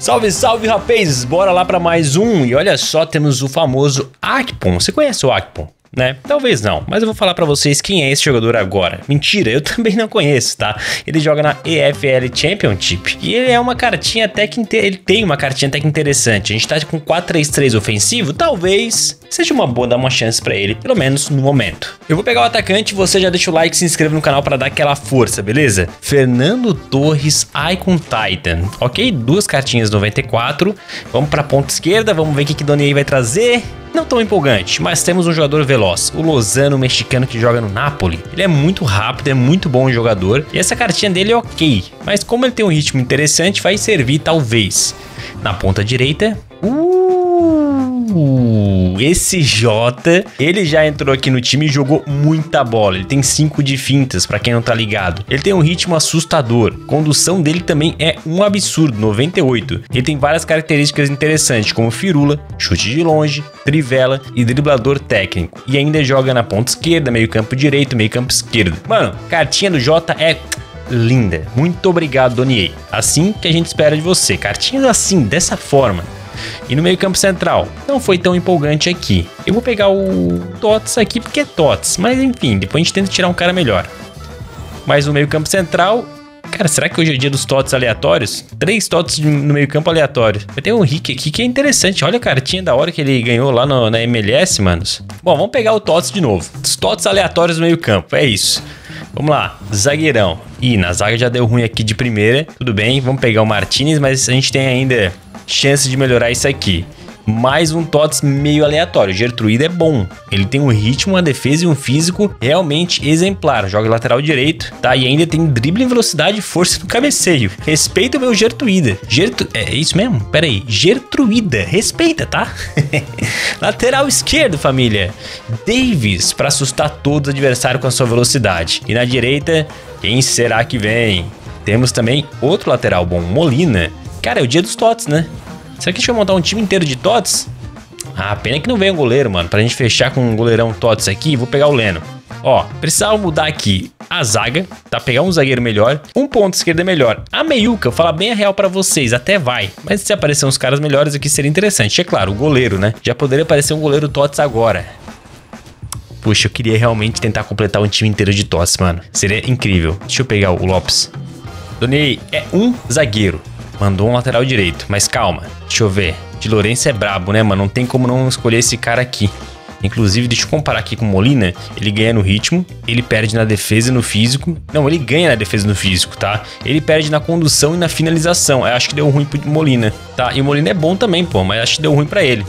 Salve, salve, rapazes! Bora lá para mais um. E olha só, temos o famoso Akpom. Você conhece o Akpom, né? Talvez não, mas eu vou falar pra vocês quem é esse jogador agora. Mentira, eu também não conheço, tá? Ele joga na EFL Championship e ele é uma cartinha até que ele tem uma cartinha até que interessante. A gente tá com 4-3-3 ofensivo, talvez seja uma boa dar uma chance pra ele, pelo menos no momento. Eu vou pegar o atacante, você já deixa o like e se inscreve no canal pra dar aquela força, beleza? Fernando Torres, Icon Titan, ok? Duas cartinhas 94. Vamos pra ponta esquerda, vamos ver o que Donier vai trazer. Não tão empolgante, mas temos um jogador veloz, o Lozano, mexicano que joga no Napoli. Ele é muito rápido, é muito bom jogador e essa cartinha dele é ok, mas como ele tem um ritmo interessante, vai servir talvez. Na ponta direita, esse Jota, ele já entrou aqui no time e jogou muita bola. Ele tem 5 de fintas, pra quem não tá ligado. Ele tem um ritmo assustador. Condução dele também é um absurdo, 98. Ele tem várias características interessantes, como firula, chute de longe, trivela e driblador técnico. E ainda joga na ponta esquerda, meio campo direito, meio campo esquerdo. Mano, cartinha do Jota é linda. Muito obrigado, Donier. Assim que a gente espera de você. Cartinhas assim, dessa forma. E no meio campo central, não foi tão empolgante aqui. Eu vou pegar o Tots aqui porque é Tots, mas enfim, depois a gente tenta tirar um cara melhor. Mas no meio campo central, cara, será que hoje é dia dos Tots aleatórios? 3 Tots no meio campo aleatório. Vai ter um Rick aqui que é interessante, olha a cartinha da hora que ele ganhou lá na MLS, manos. Bom, vamos pegar o Tots de novo. Os Tots aleatórios no meio campo, é isso. Vamos lá, zagueirão. Ih, na zaga já deu ruim aqui de primeira, tudo bem, vamos pegar o Martinez, mas a gente tem ainda chance de melhorar isso aqui. Mais um Tots meio aleatório. Gertruida é bom. Ele tem um ritmo, uma defesa e um físico realmente exemplar. Joga lateral direito, tá? E ainda tem drible, velocidade e força no cabeceio. Respeita o meu Gertruida. É isso mesmo? Pera aí. Gertruida. Respeita, tá? Lateral esquerdo, família. Davis, para assustar todos os adversários com a sua velocidade. E na direita, quem será que vem? Temos também outro lateral bom, Molina. Cara, é o dia dos Tots, né? Será que deixa eu montar um time inteiro de Tots? Ah, pena que não veio um goleiro, mano. Pra gente fechar com um goleirão Tots aqui, vou pegar o Leno. Ó, precisava mudar aqui a zaga, tá? Pegar um zagueiro melhor, um ponto esquerda melhor. A meiuca, eu vou falar bem a real pra vocês, até vai. Mas se aparecer uns caras melhores aqui seria interessante. É claro, o goleiro, né? Já poderia aparecer um goleiro Tots agora. Puxa, eu queria realmente tentar completar um time inteiro de Tots, mano. Seria incrível. Deixa eu pegar o Lopes. Donier é um zagueiro. Mandou um lateral direito, mas calma, deixa eu ver. De Lourenço é brabo, né, mano? Não tem como não escolher esse cara aqui. Inclusive, deixa eu comparar aqui com o Molina. Ele ganha no ritmo, ele perde na defesa e no físico. Não, ele ganha na defesa e no físico, tá? Ele perde na condução e na finalização. Eu acho que deu ruim pro Molina, tá? E o Molina é bom também, pô, mas acho que deu ruim pra ele.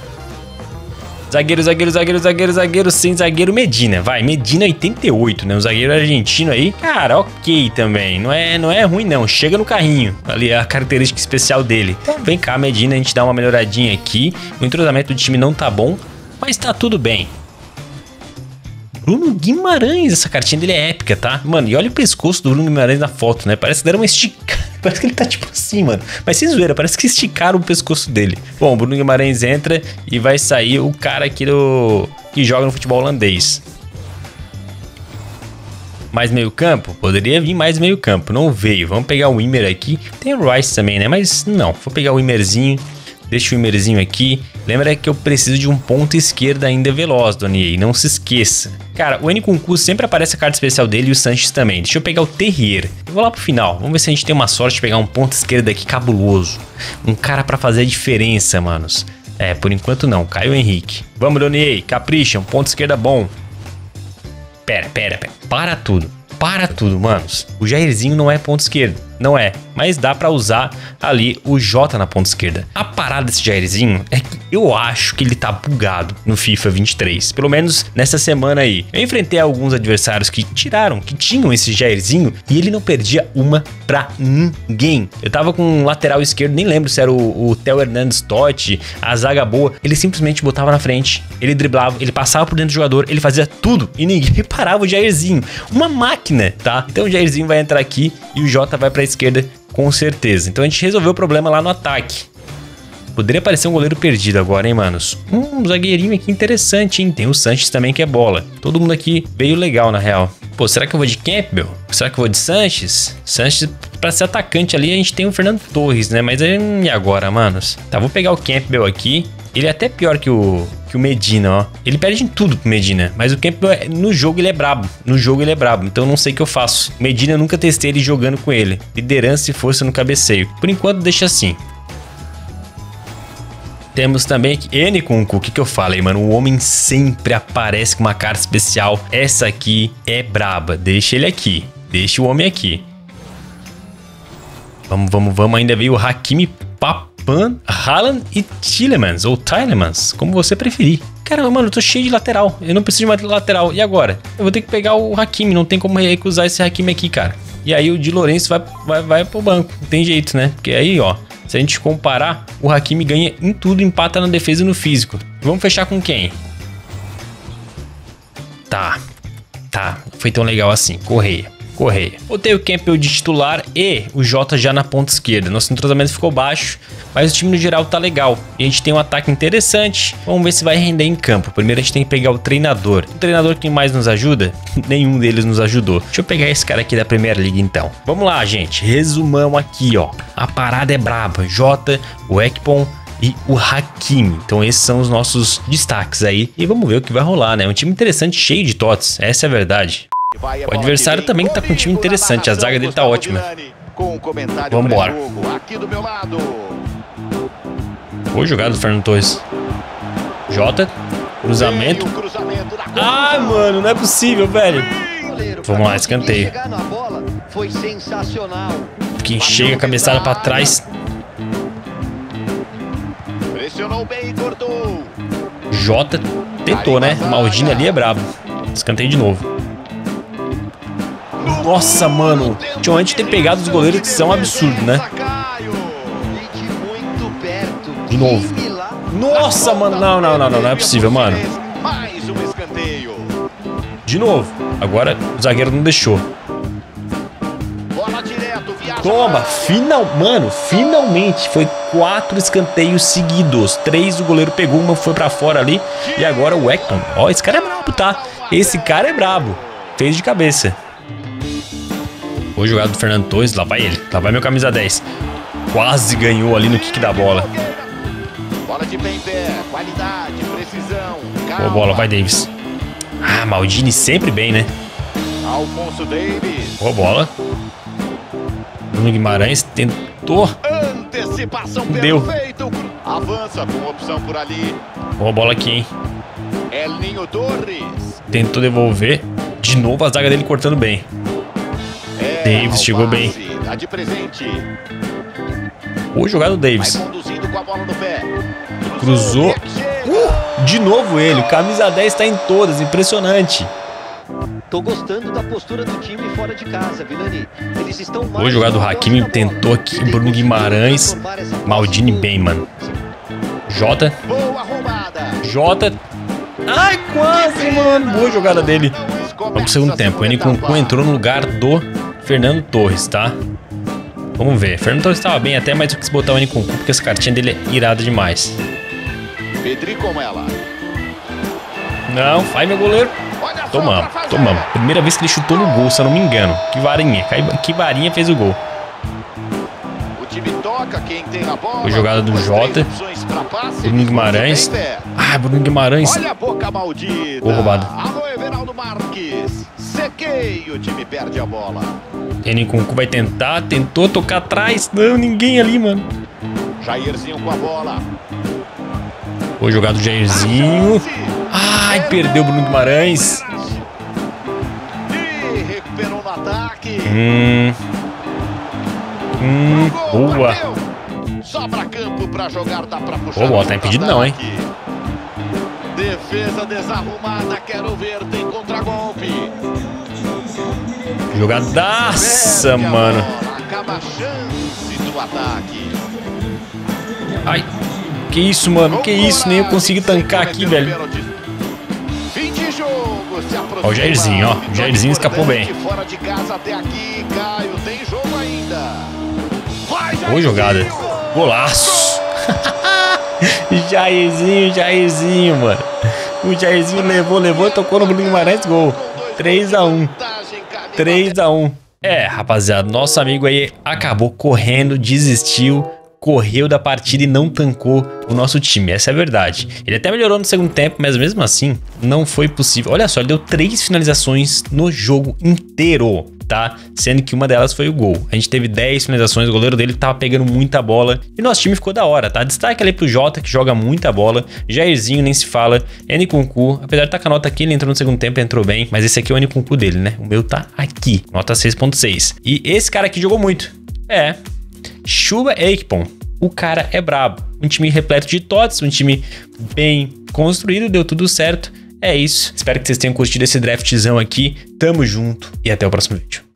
Zagueiro, sem zagueiro Medina. Vai, Medina 88, né? Um zagueiro argentino aí. Cara, ok também. Não é ruim, não. Chega no carrinho. Ali é a característica especial dele. Então, vem cá, Medina, a gente dá uma melhoradinha aqui. O entrosamento do time não tá bom, mas tá tudo bem. Bruno Guimarães, essa cartinha dele é épica, tá? Mano, e olha o pescoço do Bruno Guimarães na foto, né? Parece que deram uma esticada. Parece que ele tá tipo assim, mano. Mas sem zoeira, parece que esticaram o pescoço dele. Bom, o Bruno Guimarães entra e vai sair o cara aqui que joga no futebol holandês. Mais meio campo? Poderia vir mais meio campo, não veio. Vamos pegar o Wimmer aqui. Tem o Rice também, né? Mas não, vou pegar o Wimmerzinho. Deixa o Wimmerzinho aqui. Lembra que eu preciso de um ponto esquerda ainda veloz, Donier. Não se esqueça. Cara, o Nkunku sempre aparece a carta especial dele e o Sanches também. Deixa eu pegar o Terrier. Eu vou lá pro final. Vamos ver se a gente tem uma sorte de pegar um ponto esquerda aqui cabuloso. Um cara pra fazer a diferença, manos. É, por enquanto não. Caio Henrique. Vamos, Donier. Capricha. Um ponto esquerda bom. Pera. Para tudo, manos. O Jairzinho não é ponto esquerdo. Não é, mas dá pra usar ali o Jota na ponta esquerda. A parada desse Jairzinho é que eu acho que ele tá bugado no FIFA 23. Pelo menos nessa semana aí. Eu enfrentei alguns adversários que tinham esse Jairzinho e ele não perdia uma pra ninguém. Eu tava com um lateral esquerdo, nem lembro se era o Theo Hernandes Totti, a zaga boa. Ele simplesmente botava na frente, ele driblava, ele passava por dentro do jogador, ele fazia tudo e ninguém parava o Jairzinho. Uma máquina, tá? Então o Jairzinho vai entrar aqui e o Jota vai pra esquerda com certeza. Então a gente resolveu o problema lá no ataque. Poderia parecer um goleiro perdido agora, hein, manos? Um zagueirinho aqui interessante, hein? Tem o Sanches também que é bola. Todo mundo aqui veio legal, na real. Pô, será que eu vou de Campbell? Será que eu vou de Sanches? Sanches pra ser atacante ali, a gente tem o Fernando Torres, né? Mas e agora, manos? Tá, vou pegar o Campbell aqui. Ele é até pior que o Medina, ó. Ele perde em tudo pro Medina, mas o Campbell, no jogo, ele é brabo. No jogo, ele é brabo, então eu não sei o que eu faço. Medina, eu nunca testei ele jogando com ele. Liderança e força no cabeceio. Por enquanto, deixa assim. Temos também aqui Nkunku. O que eu falei, mano? O homem sempre aparece com uma carta especial. Essa aqui é braba. Deixa ele aqui. Deixa o homem aqui. Vamos. Ainda veio o Hakimi, Papan, Haaland e Tielemans. Ou Tielemans, como você preferir. Caramba, mano, eu tô cheio de lateral. Eu não preciso de mais lateral. E agora? Eu vou ter que pegar o Hakimi. Não tem como recusar esse Hakimi aqui, cara. E aí o Di Lorenzo vai pro banco. Não tem jeito, né? Porque aí, ó, se a gente comparar, o Hakimi ganha em tudo, empata na defesa e no físico. Vamos fechar com quem? Tá. Foi tão legal assim. Correia. Botei o Campbell de titular e o Jota já na ponta esquerda. Nosso entrosamento ficou baixo, mas o time no geral tá legal. E a gente tem um ataque interessante. Vamos ver se vai render em campo. Primeiro a gente tem que pegar o treinador. O treinador que mais nos ajuda? Nenhum deles nos ajudou. Deixa eu pegar esse cara aqui da Premier League então. Vamos lá, gente. Resumão aqui, ó. A parada é braba. Jota, o Ekpom e o Hakimi. Então esses são os nossos destaques aí. E vamos ver o que vai rolar, né? Um time interessante, cheio de tots. Essa é a verdade. O adversário também tá com um time interessante. A zaga dele tá ótima. Vambora. Boa jogada do Fernando Torres. Jota. Cruzamento. Ah, mano, não é possível, velho. Vamos lá, escanteio. Quem chega, cabeçada pra trás. Jota tentou, né? Maldini ali é brabo. Escanteio de novo. Nossa, mano. Tinha antes de ter pegado os goleiros que são absurdos, né? De novo. Nossa, mano. Não é possível, mano. De novo. Agora o zagueiro não deixou. Toma. Mano, finalmente. Foi 4 escanteios seguidos. 3 o goleiro pegou, uma foi pra fora ali. E agora o Ekton. Ó, esse cara é brabo, tá? Esse cara é brabo. Fez de cabeça. Boa jogada do Fernando Torres, lá vai ele, lá vai meu camisa 10. Quase ganhou ali no kick da bola. Bola de bem pé, qualidade, precisão. Boa bola, vai Davis. Ah, Maldini sempre bem, né? Alfonso Davis. Boa bola. Bruno Guimarães tentou. Antecipação perfeita. Avança com opção por ali. Boa bola aqui, hein? Elinho Torres. Tentou devolver. De novo a zaga dele cortando bem. Davis chegou bem. Boa jogada do Davis. Cruzou. De novo ele. O camisa 10 tá em todas. Impressionante. Tô gostando da postura do time fora de casa, Vilani. Eles estão mais. Boa jogada do Hakimi. Tentou aqui. Bruno Guimarães. Maldini bem, mano. Jota. Ai, quase, mano. Boa jogada dele. Vamos pro segundo tempo. O Nkunku entrou no lugar do Fernando Torres, tá? Vamos ver. Fernando Torres estava bem até, mas eu quis botar o Nkunku porque essa cartinha dele é irada demais. Pedri com ela. Não, vai meu goleiro. Tomamos. Primeira vez que ele chutou no gol, se eu não me engano. Que varinha fez o gol. Boa jogada do Jota. Bruno Guimarães. Ah, Bruno Guimarães. Gol roubado. O time perde a bola. Nkunku vai tentar, tentou tocar atrás. Não, ninguém ali, mano. Jairzinho com a bola. Boa jogada do Jairzinho. Ai, perdeu o Bruno Guimarães. Recuperou no ataque. Boa. Sobra campo pra jogar, dá pra puxar. Boa, tá impedido não, hein? Defesa desarrumada, quero ver, tem contragolpe. Jogadaça, mano. Acaba a chance do ataque. Ai, que isso, mano? Que isso? Nem eu consegui tancar aqui, velho. Ó, o Jairzinho, ó. O Jairzinho escapou bem. Boa jogada. Golaço. Jairzinho, mano. O Jairzinho levou, tocou no Bruno Guimarães, gol. 3-1. Rapaziada, nosso amigo aí acabou correndo, desistiu, correu da partida e não tancou o nosso time. Essa é a verdade. Ele até melhorou no segundo tempo, mas mesmo assim não foi possível. Olha só, ele deu 3 finalizações no jogo inteiro, tá? Sendo que uma delas foi o gol. A gente teve 10 finalizações, o goleiro dele tava pegando muita bola e nosso time ficou da hora, tá? Destaque ali pro Jota, que joga muita bola. Jairzinho, nem se fala. Nkunku, apesar de estar com a nota aqui, ele entrou no segundo tempo, entrou bem, mas esse aqui é o Nkunku dele, né? O meu tá aqui, nota 6.6. E esse cara aqui jogou muito. Chuba Ekpom, o cara é brabo. Um time repleto de tots, um time bem construído, deu tudo certo. É isso. Espero que vocês tenham curtido esse draftzão aqui. Tamo junto e até o próximo vídeo.